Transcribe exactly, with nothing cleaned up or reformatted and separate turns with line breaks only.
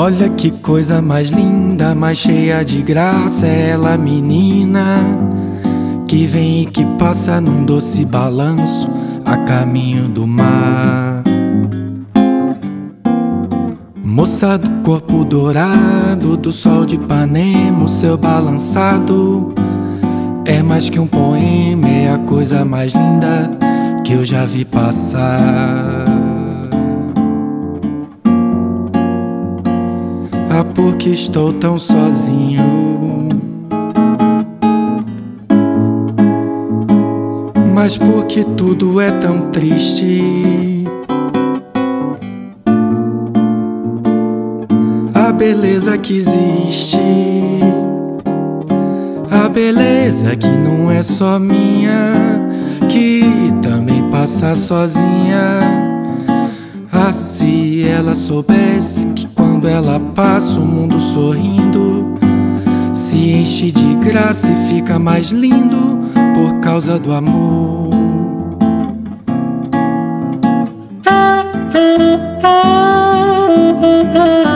Olha que coisa mais linda, mais cheia de graça, é ela, menina, que vem e que passa num doce balanço a caminho do mar. Moça do corpo dourado, do sol de Ipanema, o seu balançado é mais que um poema, é a coisa mais linda que eu já vi passar. Ah, porque estou tão sozinho, mas porque tudo é tão triste. A beleza que existe, a beleza que não é só minha, que também passa sozinha. Ah, se ela soubesse que quando ela passa o mundo sorrindo se enche de graça e fica mais lindo por causa do amor.
Ah, ah, ah, ah, ah.